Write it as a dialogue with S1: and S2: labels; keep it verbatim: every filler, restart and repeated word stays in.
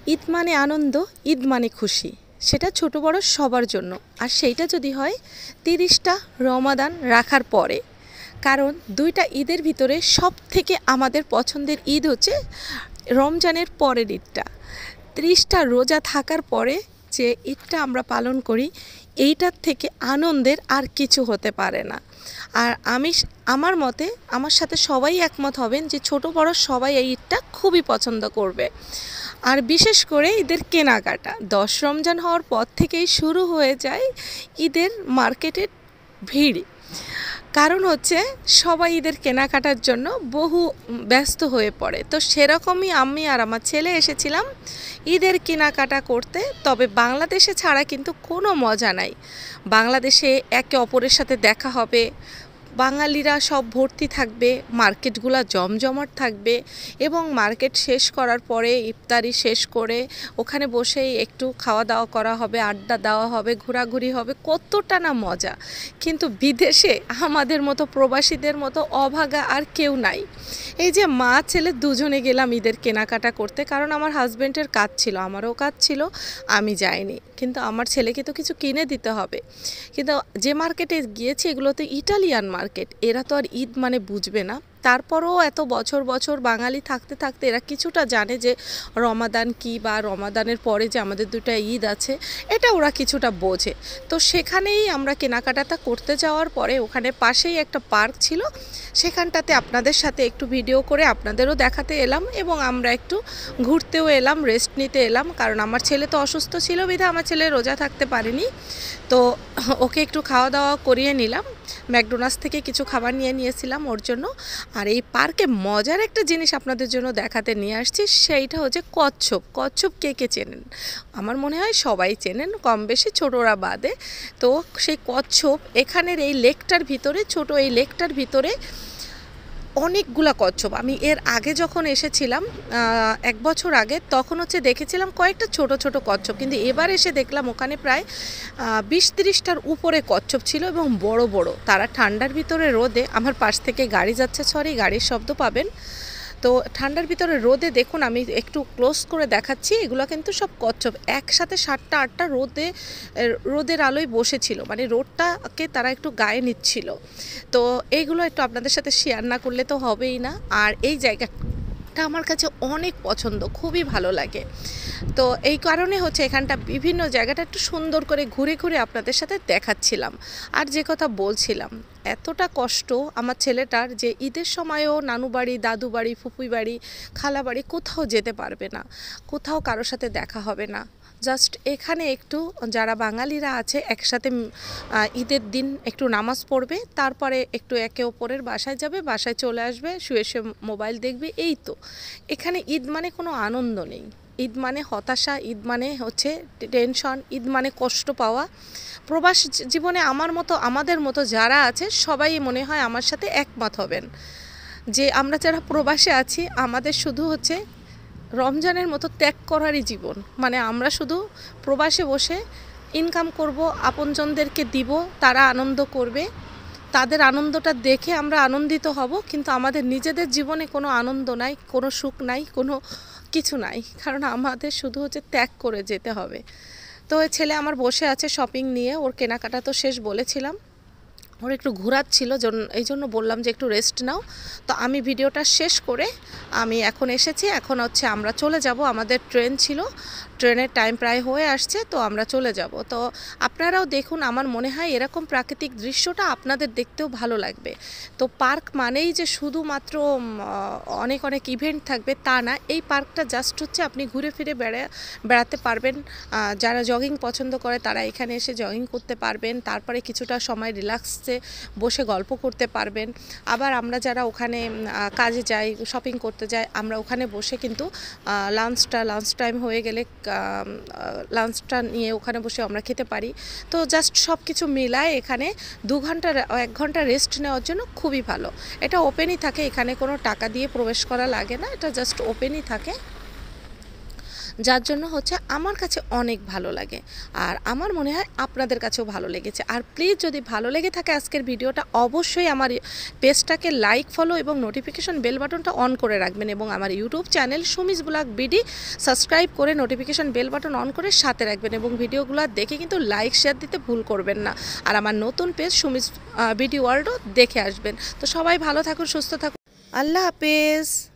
S1: ঈদ মানে আনন্দ, ঈদ মানে খুশি, সেটা ছোট বড় সবার জন্য। আর সেইটা যদি হয় তিরিশটা রমাদান রাখার পরে, কারণ দুইটা ঈদের ভিতরে সব থেকে আমাদের পছন্দের ঈদ হচ্ছে রমজানের পরের ঈদটা। ত্রিশটা রোজা থাকার পরে যে ঈদটা আমরা পালন করি, এইটার থেকে আনন্দের আর কিছু হতে পারে না। আর আমি আমার মতে আমার সাথে সবাই একমত হবেন যে ছোট বড় সবাই এই ঈদটা খুবই পছন্দ করবে। আর বিশেষ করে ঈদের কেনাকাটা দশ রমজান হওয়ার পর থেকেই শুরু হয়ে যায় ঈদের মার্কেটের ভিড়। কারণ হচ্ছে সবাই ঈদের কেনাকাটার জন্য বহু ব্যস্ত হয়ে পড়ে। তো সেরকমই আমি আর আমার ছেলে এসেছিলাম ঈদের কেনাকাটা করতে। তবে বাংলাদেশে ছাড়া কিন্তু কোনো মজা নাই। বাংলাদেশে একে অপরের সাথে দেখা হবে, বাঙালিরা সব ভর্তি থাকবে, মার্কেটগুলো জমজমাট থাকবে, এবং মার্কেট শেষ করার পরে ইফতারি শেষ করে ওখানে বসেই একটু খাওয়া দাওয়া করা হবে, আড্ডা দেওয়া হবে, ঘোরাঘুরি হবে, কতটা না মজা। কিন্তু বিদেশে আমাদের মতো প্রবাসীদের মতো অভাগা আর কেউ নাই। এই যে মা ছেলে দুজনে গেলাম ঈদের কেনাকাটা করতে, কারণ আমার হাজব্যান্ডের কাজ ছিল, আমারও কাজ ছিল, আমি যাইনি। কিন্তু আমার ছেলেকে তো কিছু কিনে দিতে হবে। কিন্তু যে মার্কেটে গিয়েছি এগুলো তো ইটালিয়ান মার্কেট, এরা তো আর ঈদ মানে বুঝবে না। তারপরও এত বছর বছর বাঙালি থাকতে থাকতে এরা কিছুটা জানে যে রমাদান কী, বা রমাদানের পরে যে আমাদের দুটো ঈদ আছে, এটা ওরা কিছুটা বোঝে। তো সেখানেই আমরা কেনাকাটাটা করতে যাওয়ার পরে ওখানে পাশেই একটা পার্ক ছিল, সেখানটাতে আপনাদের সাথে একটু ভিডিও করে আপনাদেরও দেখাতে এলাম, এবং আমরা একটু ঘুরতেও এলাম, রেস্ট নিতে এলাম। কারণ আমার ছেলে তো অসুস্থ ছিল বিধায় আমার ছেলে রোজা থাকতে পারেনি। তো ওকে একটু খাওয়া দাওয়া করিয়ে নিলাম, ম্যাকডোনাল্ডস থেকে কিছু খাবার নিয়ে নিয়েছিলাম ওর জন্য। আর এই পার্কে মজার একটা জিনিস আপনাদের জন্য দেখাতে নিয়ে আসছি, সেইটা হচ্ছে কচ্ছপ। কচ্ছপ কে কে চেনেন? আমার মনে হয় সবাই চেনেন, কম বেশি ছোটরা বাদে। তো সেই কচ্ছপ এখানের এই লেকটার ভিতরে, ছোট এই লেকটার ভিতরে অনেকগুলা কচ্ছপ। আমি এর আগে যখন এসেছিলাম এক বছর আগে, তখন হচ্ছে দেখেছিলাম কয়েকটা ছোট ছোট কচ্ছপ, কিন্তু এবার এসে দেখলাম ওখানে প্রায় বিশ তিরিশটার উপরে কচ্ছপ ছিল, এবং বড় বড়। তারা ঠান্ডার ভিতরে রোদে, আমার পাশ থেকে গাড়ি যাচ্ছে, সরি গাড়ির শব্দ পাবেন। তো ঠান্ডার ভিতরে রোদে দেখুন, আমি একটু ক্লোজ করে দেখাচ্ছি, এগুলো কিন্তু সব কচ্ছপ একসাথে সাতটা আটটা রোদে রোদের আলোয় বসেছিল, মানে রোদটাকে তারা একটু গায়ে নিচ্ছিল। তো এইগুলো একটু আপনাদের সাথে শেয়ার না করলে তো হবেই না। আর এই জায়গাটা আমার কাছে অনেক পছন্দ, খুবই ভালো লাগে। তো এই কারণে হচ্ছে এখানটা বিভিন্ন জায়গাটা একটু সুন্দর করে ঘুরে ঘুরে আপনাদের সাথে দেখাচ্ছিলাম। আর যে কথা বলছিলাম, এতটা কষ্ট আমার ছেলেটার যে ঈদের সময়ও নানু বাড়ি, দাদু বাড়ি, ফুপুই বাড়ি, খালা বাড়ি কোথাও যেতে পারবে না, কোথাও কারোর সাথে দেখা হবে না। জাস্ট এখানে একটু যারা বাঙালিরা আছে একসাথে ঈদের দিন একটু নামাজ পড়বে, তারপরে একটু একে অপরের বাসায় যাবে, বাসায় চলে আসবে, শুয়ে শুয়ে মোবাইল দেখবে। এই তো এখানে ঈদ মানে কোনো আনন্দ নেই। ঈদ মানে হতাশা, ঈদ মানে হচ্ছে টেনশন, ঈদ মানে কষ্ট পাওয়া। প্রবাস জীবনে আমার মতো, আমাদের মতো যারা আছে সবাই মনে হয় আমার সাথে একমত হবেন যে আমরা যারা প্রবাসে আছি, আমাদের শুধু হচ্ছে রমজানের মতো ত্যাগ করারই জীবন। মানে আমরা শুধু প্রবাসে বসে ইনকাম করব, আপনজনদেরকে দিব, তারা আনন্দ করবে, তাদের আনন্দটা দেখে আমরা আনন্দিত হব, কিন্তু আমাদের নিজেদের জীবনে কোনো আনন্দ নাই, কোনো সুখ নাই, কোনো কিছু নাই। কারণ আমাদের শুধু হচ্ছে ত্যাগ করে যেতে হবে। তো ওই ছেলে আমার বসে আছে শপিং নিয়ে, ওর কেনাকাটা তো শেষ বলেছিলাম, ওর একটু ঘোরাচ্ছিল, এই জন্য বললাম যে একটু রেস্ট নাও। তো আমি ভিডিওটা শেষ করে আমি এখন এসেছি, এখন হচ্ছে আমরা চলে যাব, আমাদের ট্রেন ছিল, ট্রেনের টাইম প্রায় হয়ে আসছে, তো আমরা চলে যাব। তো আপনারাও দেখুন, আমার মনে হয় এরকম প্রাকৃতিক দৃশ্যটা আপনাদের দেখতেও ভালো লাগবে। তো পার্ক মানেই যে শুধুমাত্র অনেক অনেক ইভেন্ট থাকবে তা না, এই পার্কটা জাস্ট হচ্ছে আপনি ঘুরে ফিরে বেড়া বেড়াতে পারবেন। যারা জগিং পছন্দ করে তারা এখানে এসে জগিং করতে পারবেন, তারপরে কিছুটা সময় রিল্যাক্সে বসে গল্প করতে পারবেন। আবার আমরা যারা ওখানে কাজে যাই, শপিং করতে যাই, আমরা ওখানে বসে কিন্তু লাঞ্চটা লাঞ্চ টাইম হয়ে গেলে লাঞ্চটা নিয়ে ওখানে বসে আমরা খেতে পারি। তো জাস্ট সব কিছু মিলায় এখানে দু ঘন্টা এক ঘন্টা রেস্ট নেওয়ার জন্য খুবই ভালো। এটা ওপেনই থাকে, এখানে কোনো টাকা দিয়ে প্রবেশ করা লাগে না, এটা জাস্ট ওপেনই থাকে। যার জন্য হচ্ছে আমার কাছে অনেক ভালো লাগে আর আমার মনে হয় আপনাদের কাছেও ভালো লেগেছে। আর প্লিজ যদি ভালো লেগে থাকে আজকের ভিডিওটা অবশ্যই আমার পেজটাকে লাইক ফলো এবং নোটিফিকেশন বেল বাটনটা অন করে রাখবেন এবং আমার YouTube channel Sumis blog BD subscribe করে নোটিফিকেশন বেল বাটন অন করে সাথে রাখবেন এবং ভিডিওগুলো দেখে কিন্তু লাইক শেয়ার দিতে ভুল করবেন না। আর আমার নতুন পেজ সুমিস বিডি ওয়ার্ল্ডও দেখে আসবেন। তো সবাই ভালো থাকুন, সুস্থ থাকুন, আল্লাহ হাফেজ।